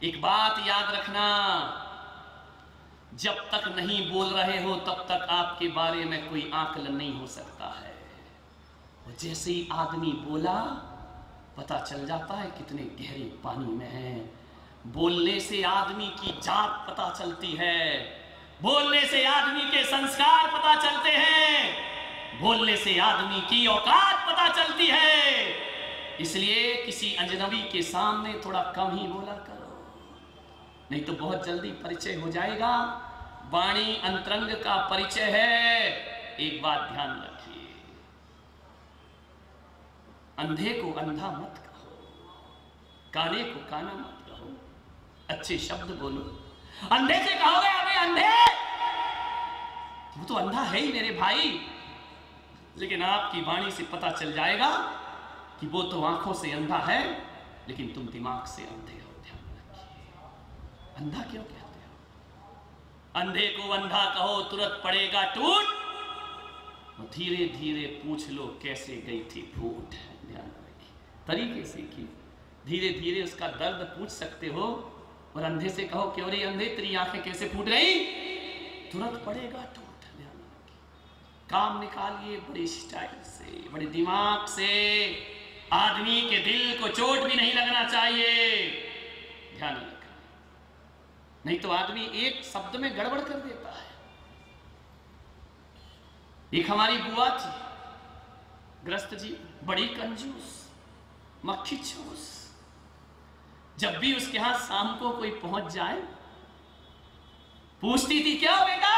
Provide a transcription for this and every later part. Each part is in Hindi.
एक बात याद रखना, जब तक नहीं बोल रहे हो तब तक आपके बारे में कोई आकलन नहीं हो सकता है। और जैसे ही आदमी बोला पता चल जाता है कितने गहरे पानी में है। बोलने से आदमी की जात पता चलती है, बोलने से आदमी के संस्कार पता चलते हैं, बोलने से आदमी की औकात पता चलती है। इसलिए किसी अजनबी के सामने थोड़ा कम ही बोला करो, नहीं तो बहुत जल्दी परिचय हो जाएगा। वाणी अंतरंग का परिचय है। एक बात ध्यान रखिए, अंधे को अंधा मत कहो, काने को काना मत कहो, अच्छे शब्द बोलो। अंधे से कहोगे अबे अंधे, वो तो अंधा है ही मेरे भाई, लेकिन आपकी वाणी से पता चल जाएगा कि वो तो आंखों से अंधा है लेकिन तुम दिमाग से अंधे हो। ध्यान रखिए, अंधा क्यों कहते हो? अंधे को अंधा कहो तुरंत पड़ेगा टूट, धीरे धीरे पूछ लो कैसे गई थी फूट। ध्यान रखिए, तरीके से की धीरे धीरे उसका दर्द पूछ सकते हो। और अंधे से कहो क्यों रे अंधे तेरी आंखें कैसे फूट गई, तुरंत पड़ेगा टूट। ध्यान रखिए, काम निकालिए बड़े स्टाइल से, बड़े दिमाग से। आदमी के दिल को चोट भी नहीं लगना चाहिए, ध्यान रखना, नहीं तो आदमी एक शब्द में गड़बड़ कर देता है। एक हमारी बुआ थी ग्रस्त जी, बड़ी कंजूस, मक्खी चूस। जब भी उसके यहां शाम को कोई पहुंच जाए पूछती थी क्या बेटा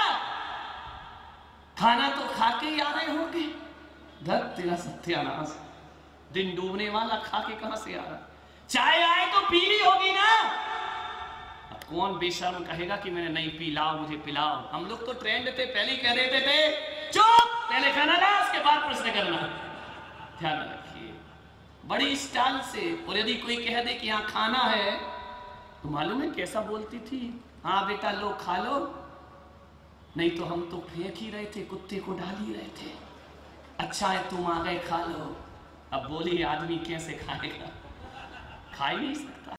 खाना तो खा के ही आ रहे होंगे। धर तेरा सत्यानाश, दिन डूबने वाला खा के कहां से आ रहा, चाय आए तो पी ली होगी ना। अब कौन बेशर्म कहेगा कि मैंने नहीं पी, लाओ मुझे पिलाओ। हम लोग तो ट्रेंड थे, पहले ही कह देते थे चुप, पहले खाना ला उसके बाद प्रश्न करना। ध्यान रखिए, बड़ी स्टाइल से। और यदि कोई कह दे कि यहाँ खाना है तो मालूम है कैसा बोलती थी, हाँ बेटा लो खा लो, नहीं तो हम तो फेंक ही रहे थे, कुत्ते को डाल ही रहे थे। अच्छा है तुम आ गए खा लो। अब बोली आदमी कैसे खाएगा, खा ही नहीं सकता।